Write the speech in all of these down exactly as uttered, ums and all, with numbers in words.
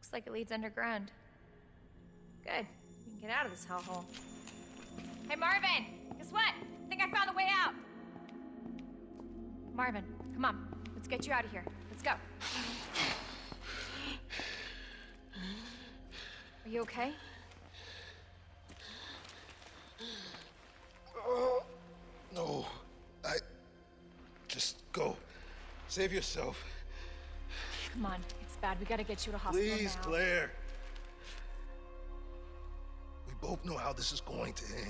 Looks like it leads underground. Good. We can get out of this hellhole. Hey, Marvin! Guess what? I think I found the way out! Marvin, come on. Let's get you out of here. Let's go. Are you okay? Oh, no. I... Just go. Save yourself. Come on. It's bad. We gotta get you to hospital Please, now. Claire. We both know how this is going to end.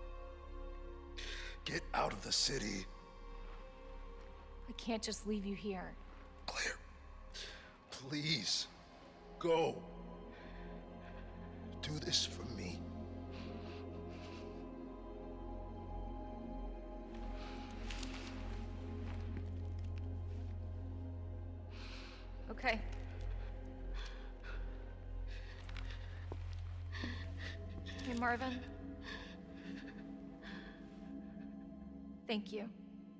Get out of the city. I can't just leave you here. Claire, please, go. Do this for me. Okay. Hey, Marvin. Thank you.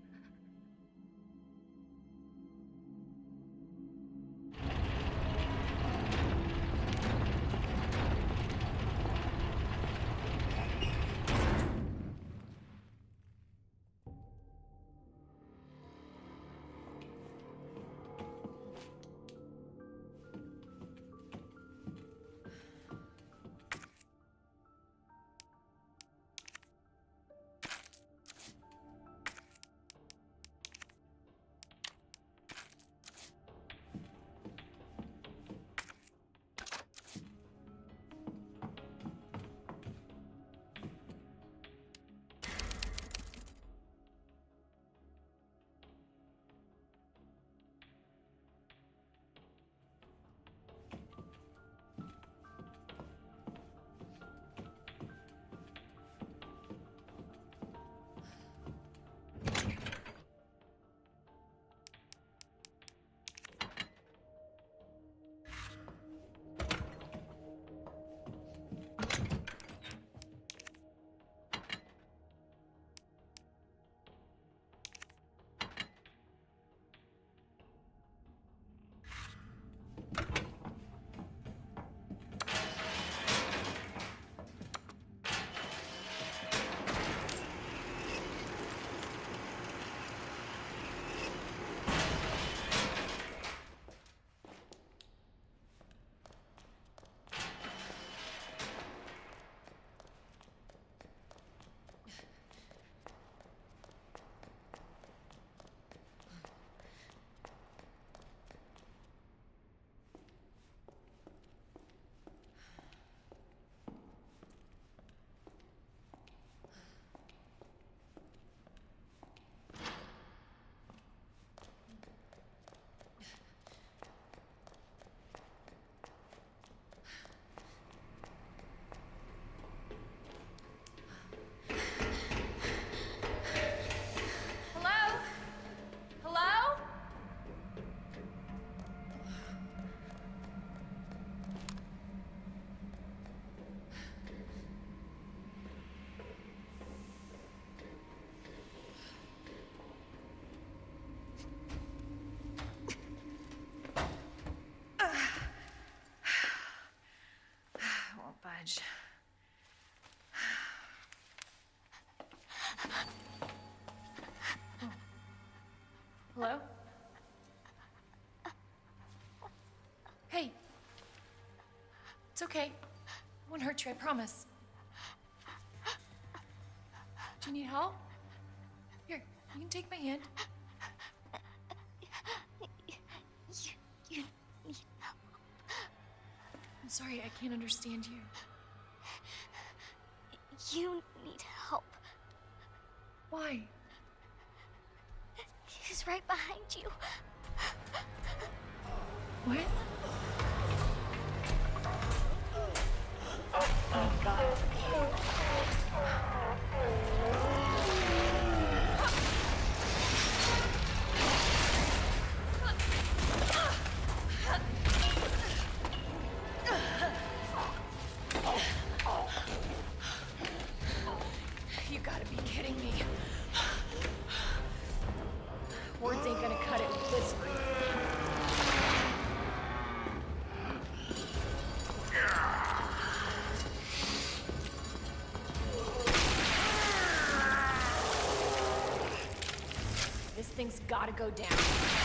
Budge. Oh. Hello? Hey. It's okay. I won't hurt you, I promise. Do you need help? Here, you can take my hand. You, you need help. I'm sorry, I can't understand you. You need help. Why? He's right behind you. What? Oh, God. You gotta be kidding me. Words ain't gonna cut it with this group. gotta go down.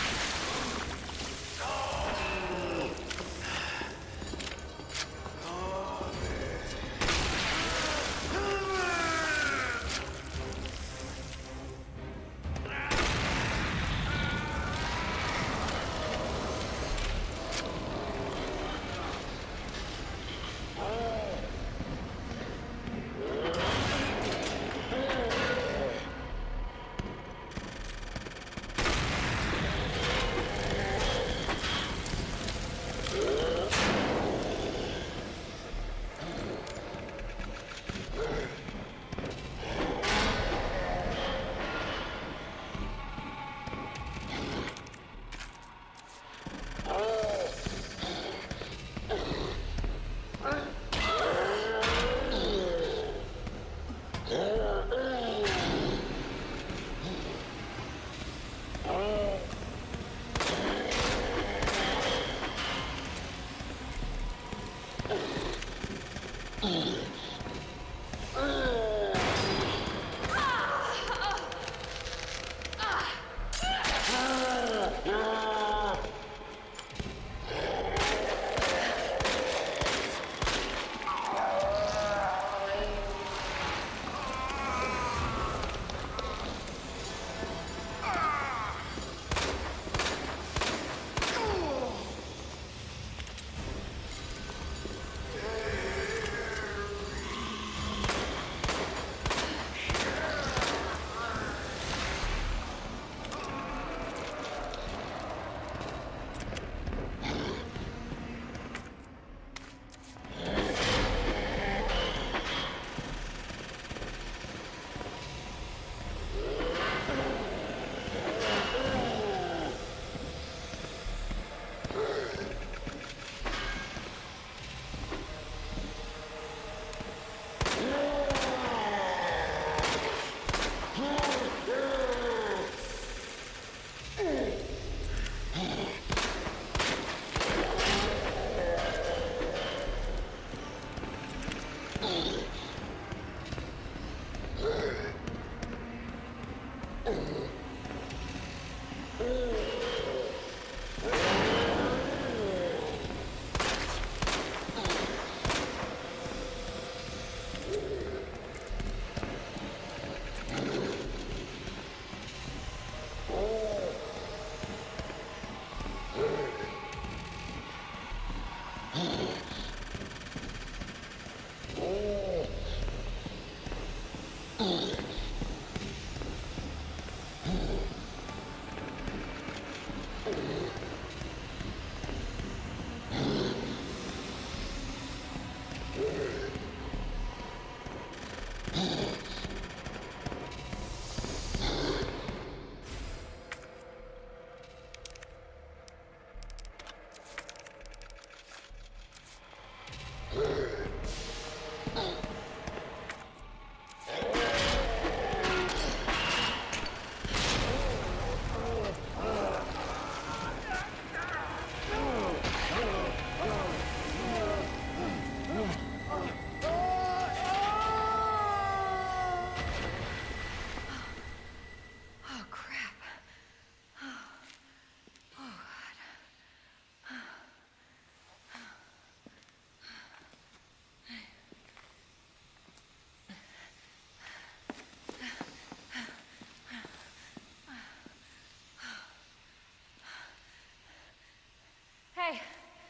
Hey,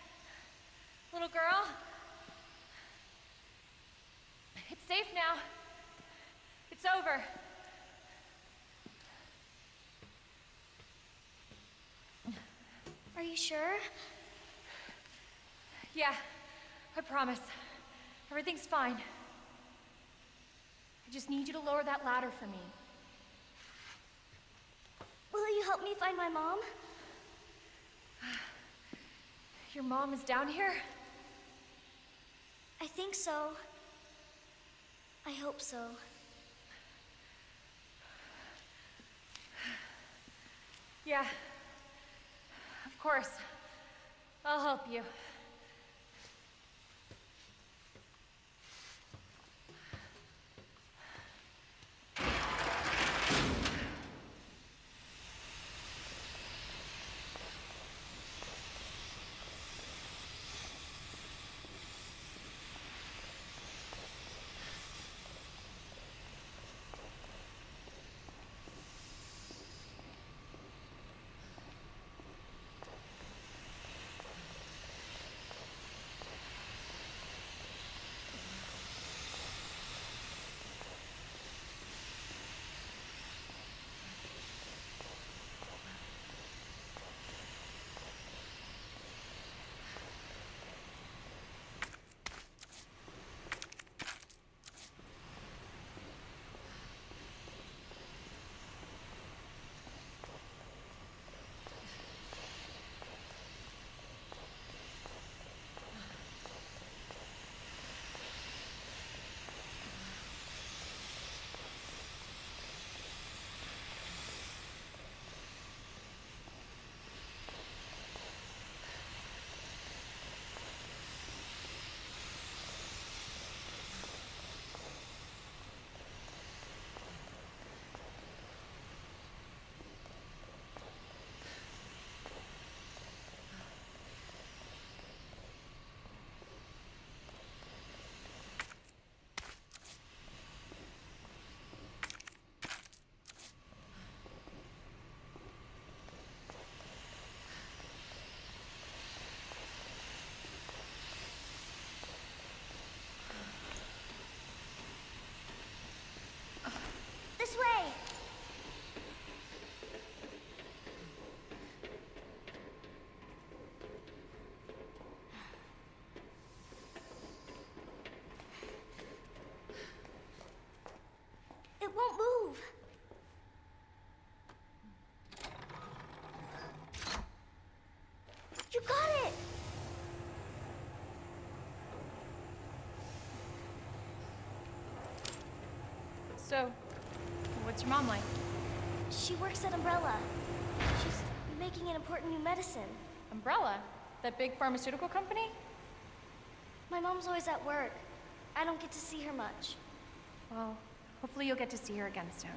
little girl. It's safe now. It's over. Are you sure? Yeah, I promise. Everything's fine. I just need you to lower that ladder for me. Will you help me find my mom? Your mom is down here? I think so. I hope so. Yeah, of course. I'll help you. So, what's your mom like? She works at Umbrella. She's making an important new medicine. Umbrella? That big pharmaceutical company? My mom's always at work. I don't get to see her much. Well, hopefully you'll get to see her again soon.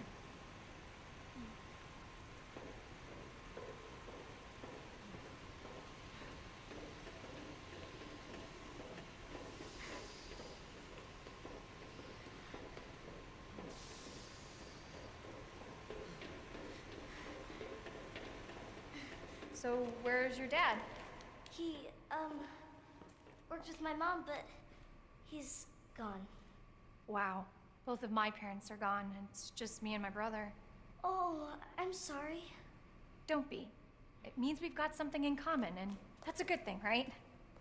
So, where's your dad? He, um, worked with my mom, but he's gone. Wow. Both of my parents are gone, and it's just me and my brother. Oh, I'm sorry. Don't be. It means we've got something in common, and that's a good thing, right?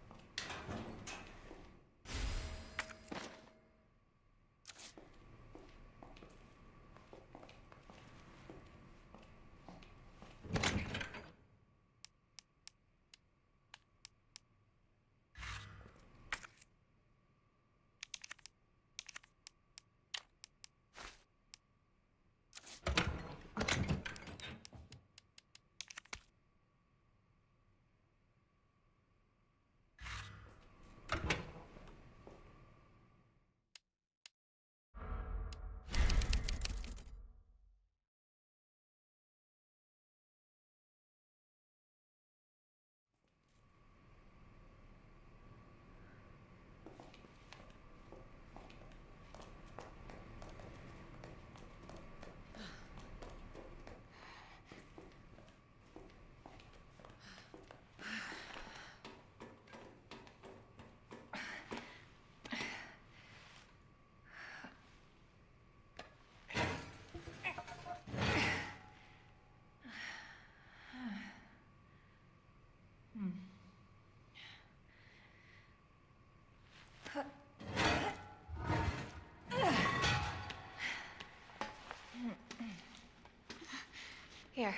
Here.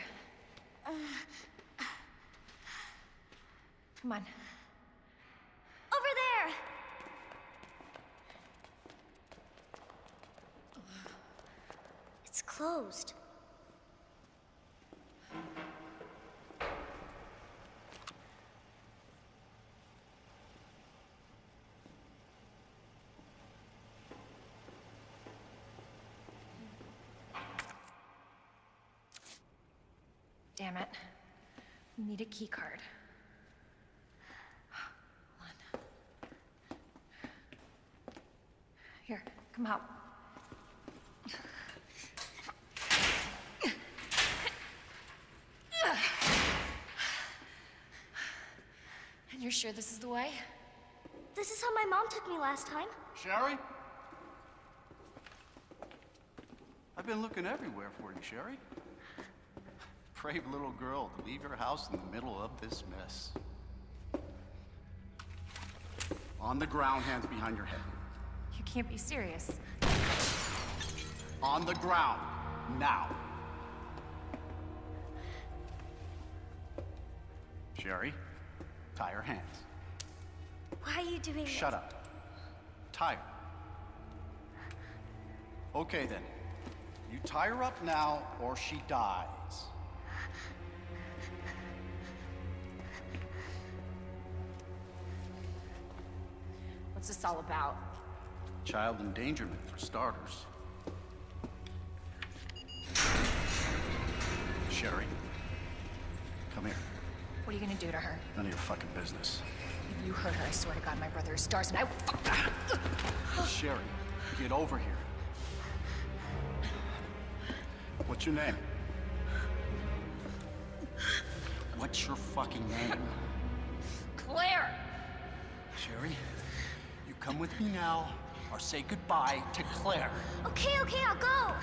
Come on. Over there! It's closed. Damn it. We need a key card. Hold on. Here, come out. And you're sure this is the way? This is how my mom took me last time. Sherry? I've been looking everywhere for you, Sherry. Brave little girl to leave your house in the middle of this mess. On the ground, hands behind your head. You can't be serious. On the ground, now. Sherry, tie her hands. Why are you doing this? Shut up. Tie her. Okay then. You tie her up now, or she dies. What's this all about? Child endangerment, for starters. Sherry, come here. What are you gonna do to her? None of your fucking business. If you hurt her, I swear to God, my brother is stars and I... Sherry, get over here. What's your name? What's your fucking name? Claire! Sherry, you come with me now, or say goodbye to Claire. Okay, okay, I'll go.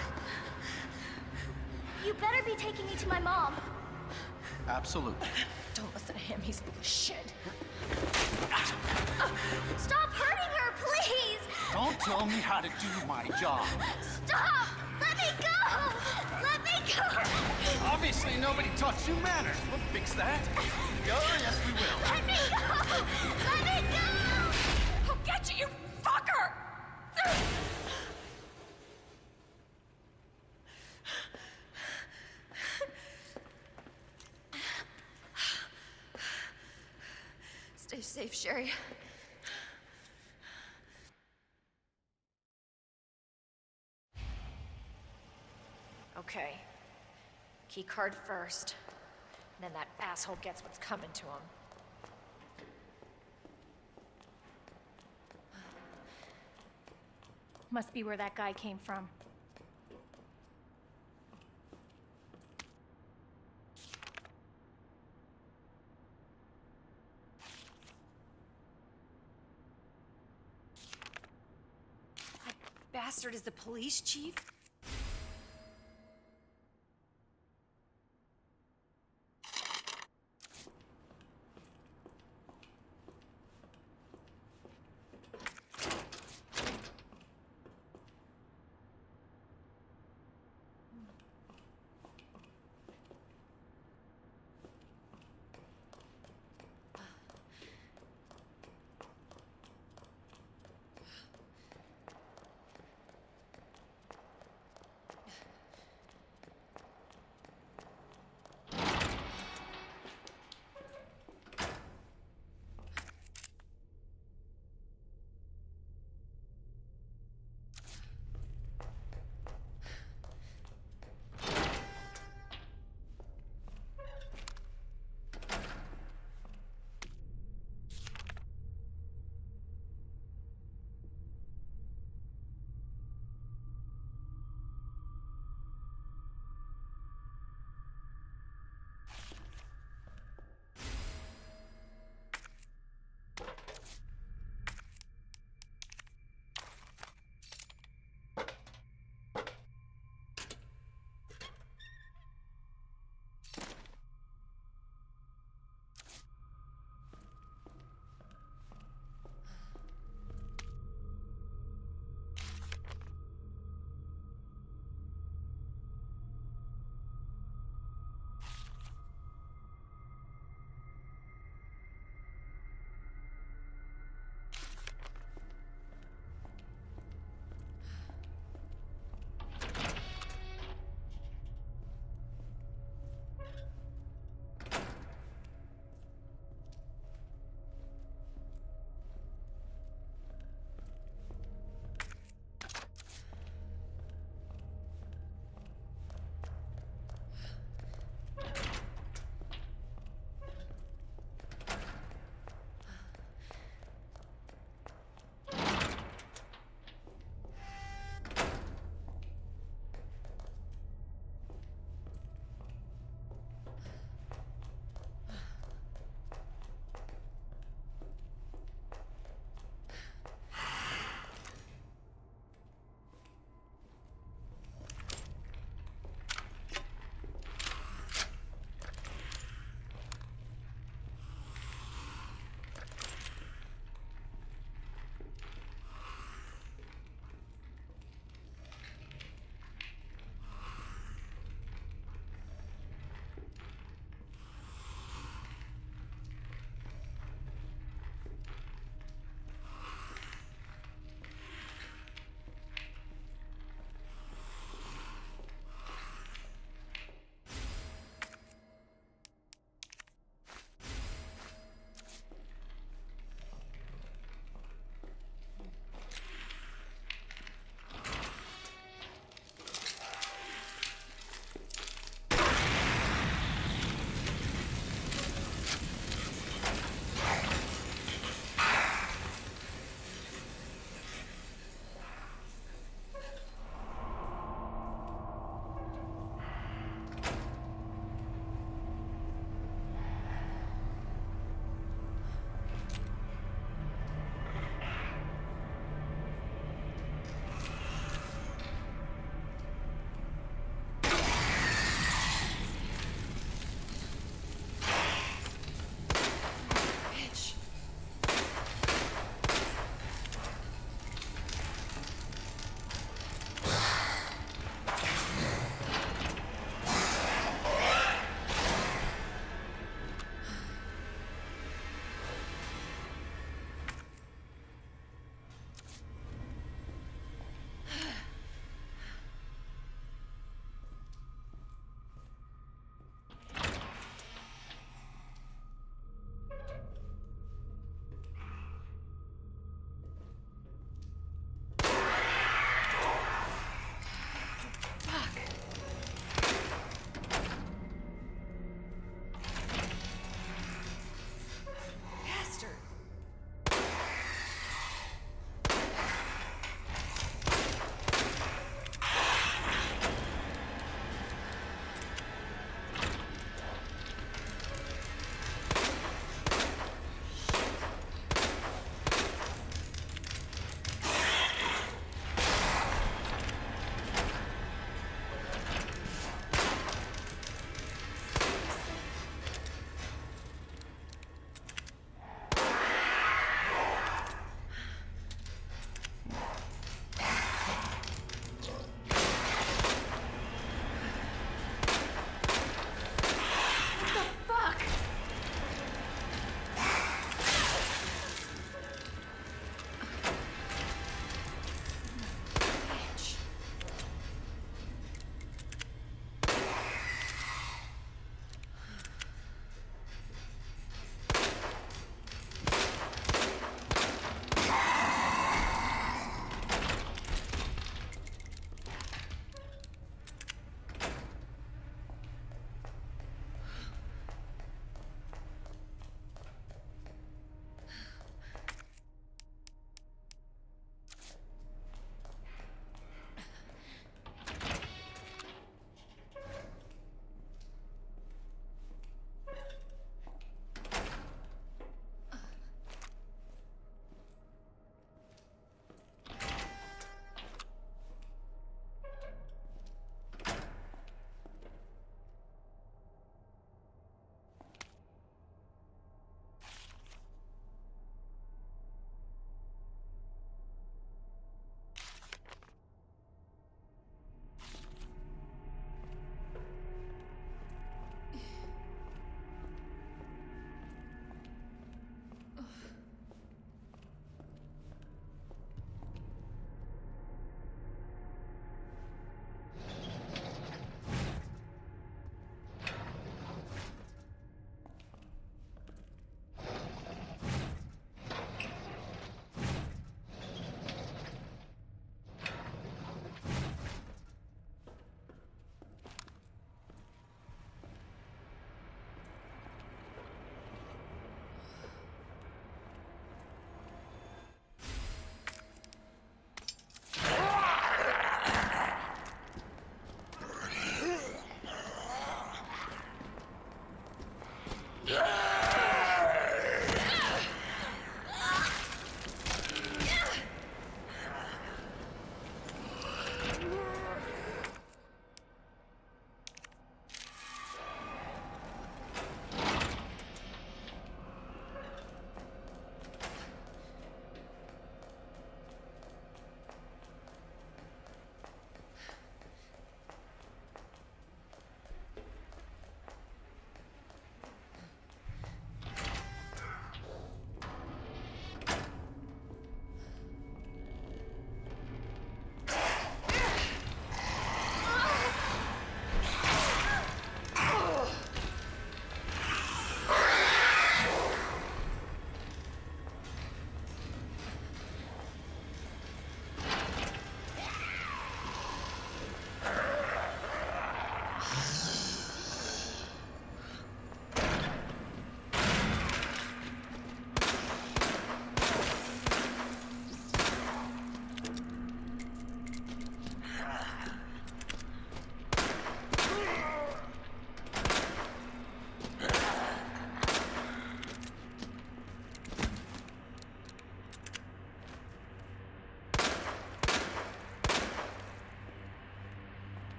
You better be taking me to my mom. Absolutely. Don't listen to him, he's full of shit. Stop hurting her, please! Don't tell me how to do my job. Stop! Let me go! Let me go! Obviously, nobody taught you manners. We'll fix that. Go? Yes, we will. Let me go! Let me go! I'll get you, you fucker! Stay safe, Sherry. Okay. Key card first. Then that asshole gets what's coming to him. Must be where that guy came from. That bastard is the police chief?